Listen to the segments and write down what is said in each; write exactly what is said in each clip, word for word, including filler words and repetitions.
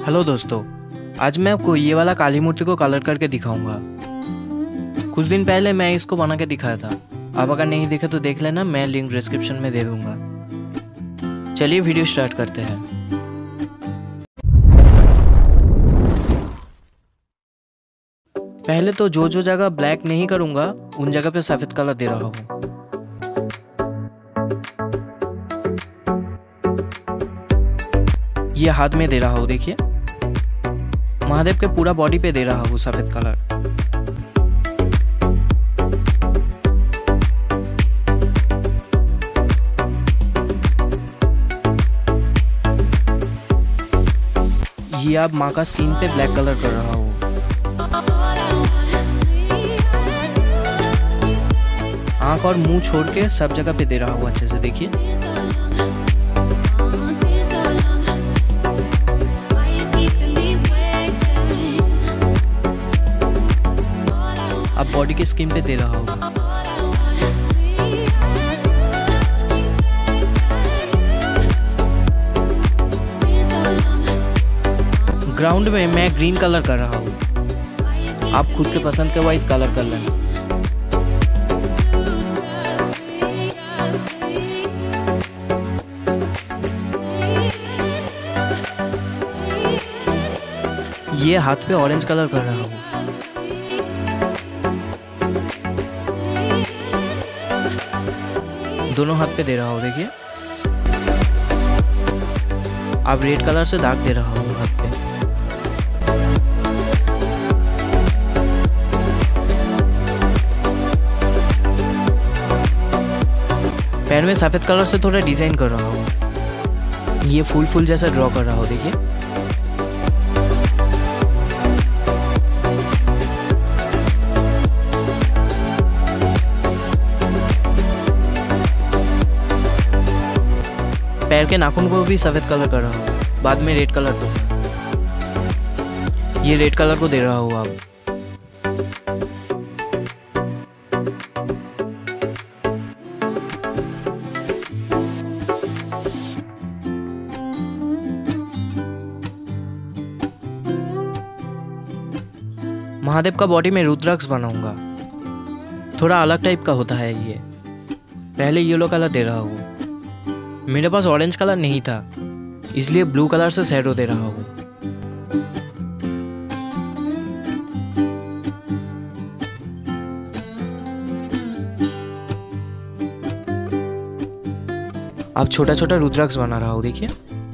Hello दोस्तों, आज मैं आपको ये वाला काली मूर्ति को कलर करके दिखाऊंगा। कुछ दिन पहले मैं इसको बना के दिखाया था। आप अगर नहीं देखे तो देख लेना, मैं लिंक डिस्क्रिप्शन में दे दूंगा। चलिए वीडियो स्टार्ट करते हैं। पहले तो जो जो जगह ब्लैक नहीं करूंगा उन जगह पे सफेद कलर दे रहा हूँ। ये हाथ में दे रहा हूँ, देखिए महादेव के पूरा बॉडी पे दे रहा हूँ सफेद कलर। ये अब माँ का स्किन पे ब्लैक कलर कर रहा हूँ। आंख और मुंह छोड़ के सब जगह पे दे रहा हूँ अच्छे से, देखिए। अब बॉडी के स्किन पे दे रहा हूँ। ग्राउंड में मैं ग्रीन कलर कर रहा हूँ। आप खुद के पसंद के वाइज कलर कर लेना। ये हाथ पे ऑरेंज कलर कर रहा हूँ। दोनों हाथ पे दे रहा हूँ, देखिए। अब रेड कलर से दाग दे रहा हूँ हाथ पे। पैर में सफेद कलर से थोड़ा डिजाइन कर रहा हूँ। ये फूल फूल जैसा ड्रॉ कर रहा हूँ, देखिए। पैर के नाखून को भी सफेद कलर कर रहा हूँ, बाद में रेड कलर दूंगा। ये रेड कलर को दे रहा हूँ अब। महादेव का बॉडी में रुद्राक्ष बनाऊंगा। थोड़ा अलग टाइप का होता है ये। पहले येलो कलर दे रहा हूँ। मेरे पास ऑरेंज कलर नहीं था, इसलिए ब्लू कलर से शैडो दे रहा हूँ। अब छोटा छोटा रुद्राक्ष बना रहा हूँ, देखिए।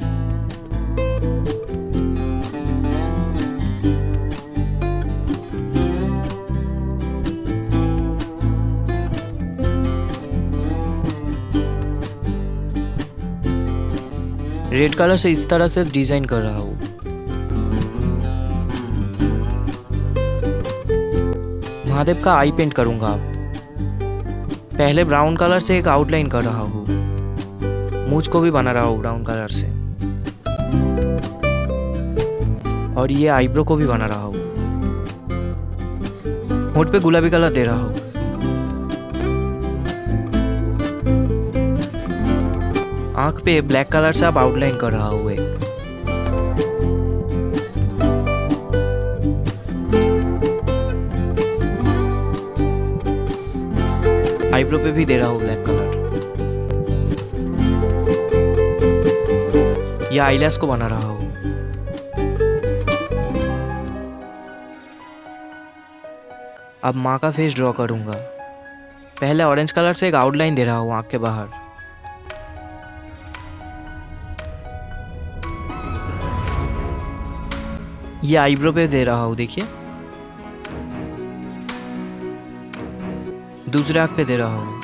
रेड कलर से इस तरह से डिजाइन कर रहा हूँ। महादेव का आई पेंट करूंगा अब। पहले ब्राउन कलर से एक आउटलाइन कर रहा हूँ। मूंछ को भी बना रहा हूँ ब्राउन कलर से। और ये आईब्रो को भी बना रहा हूँ। होंठ पे गुलाबी कलर दे रहा हूँ। आंख पे ब्लैक कलर से अब आउटलाइन कर रहा हूँ एक। आईब्रो पे भी दे रहा हूँ ब्लैक कलर। या आईलैश को बना रहा हूँ। अब माँ का फेस ड्रॉ करूंगा। पहले ऑरेंज कलर से एक आउटलाइन दे रहा हूँ आंख के बाहर। ये आईब्रो पे दे रहा हूँ, देखिए। दूसरे आंख पे दे रहा हूँ।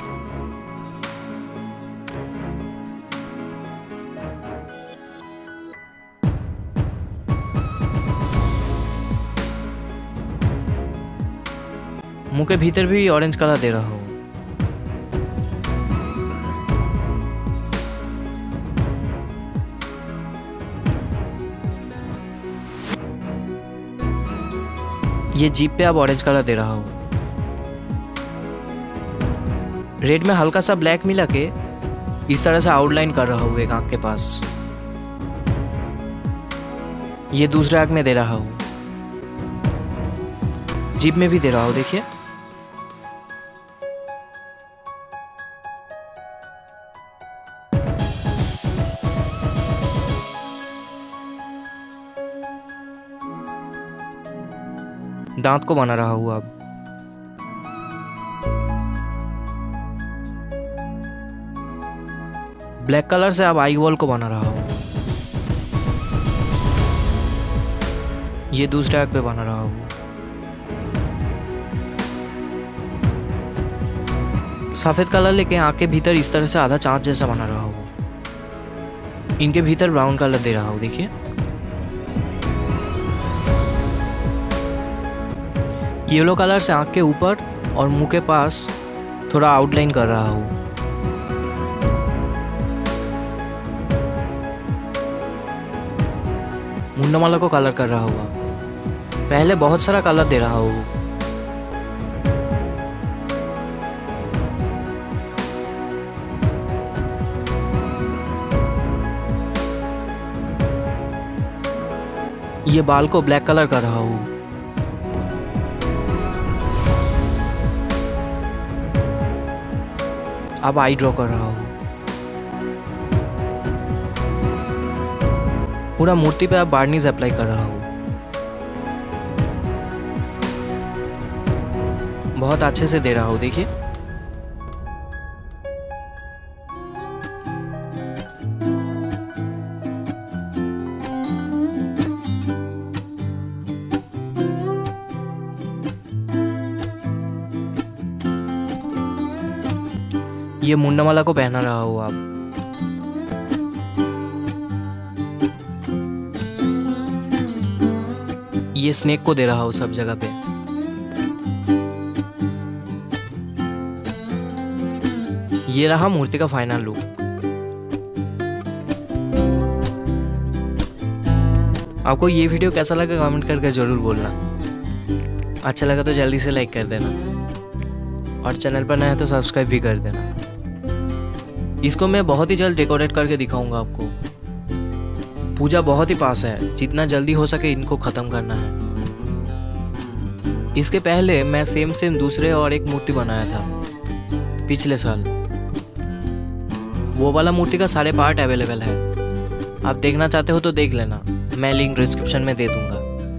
मुंह के भीतर भी ऑरेंज कलर दे रहा हूँ। ये जीप पे अब ऑरेंज कलर दे रहा हूँ। रेड में हल्का सा ब्लैक मिला के इस तरह से आउटलाइन कर रहा हूँ एक आंख के पास। ये दूसरे आँख में दे रहा हूँ, जीभ में भी दे रहा हूँ, देखिए। दांत को बना रहा हूँ अब। ब्लैक कलर से अब आई वॉल को बना रहा हूँ। ये दूसरे आँख पे बना रहा हूँ। सफेद कलर लेके आँख के भीतर इस तरह से आधा चाँद जैसा बना रहा हूँ। इनके भीतर ब्राउन कलर दे रहा हूँ, देखिए। येलो कलर से आँख के ऊपर और मुंह के पास थोड़ा आउटलाइन कर रहा हूँ। मुंडमाला को कलर कर रहा हूँ। पहले बहुत सारा कलर दे रहा हूँ। ये बाल को ब्लैक कलर कर रहा हूँ। अब आई ड्रॉ कर रहा हूँ। पूरा मूर्ति पे अब बार्निश अप्लाई कर रहा हूँ। बहुत अच्छे से दे रहा हूँ, देखिए। ये मुंडमाला को पहना रहा हूँ आप। ये स्नेक को दे रहा हूँ सब जगह पे। ये रहा मूर्ति का फाइनल लुक। आपको ये वीडियो कैसा लगा कमेंट करके जरूर बोलना। अच्छा लगा तो जल्दी से लाइक कर देना और चैनल पर नया है तो सब्सक्राइब भी कर देना। इसको मैं बहुत ही जल्द डेकोरेट करके दिखाऊंगा आपको। पूजा बहुत ही पास है, जितना जल्दी हो सके इनको ख़त्म करना है। इसके पहले मैं सेम सेम दूसरे और एक मूर्ति बनाया था पिछले साल। वो वाला मूर्ति का सारे पार्ट अवेलेबल है, आप देखना चाहते हो तो देख लेना, मैं लिंक डिस्क्रिप्शन में दे दूंगा।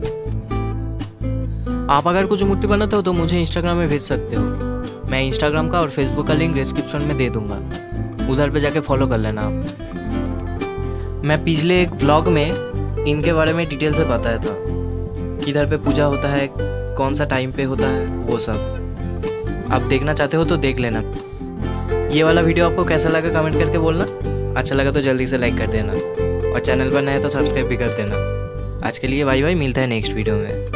आप अगर कुछ मूर्ति बनाते हो तो मुझे इंस्टाग्राम में भेज सकते हो। मैं इंस्टाग्राम का और फेसबुक का लिंक डिस्क्रिप्शन में दे दूंगा, उधर पे जाके फॉलो कर लेना आप। मैं पिछले एक व्लॉग में इनके बारे में डिटेल से बताया था, किधर पे पूजा होता है, कौन सा टाइम पे होता है, वो सब। आप देखना चाहते हो तो देख लेना। ये वाला वीडियो आपको कैसा लगा कमेंट करके बोलना। अच्छा लगा तो जल्दी से लाइक कर देना और चैनल पर नया है तो सब्सक्राइब भी कर देना। आज के लिए बाय बाय, मिलता है नेक्स्ट वीडियो में।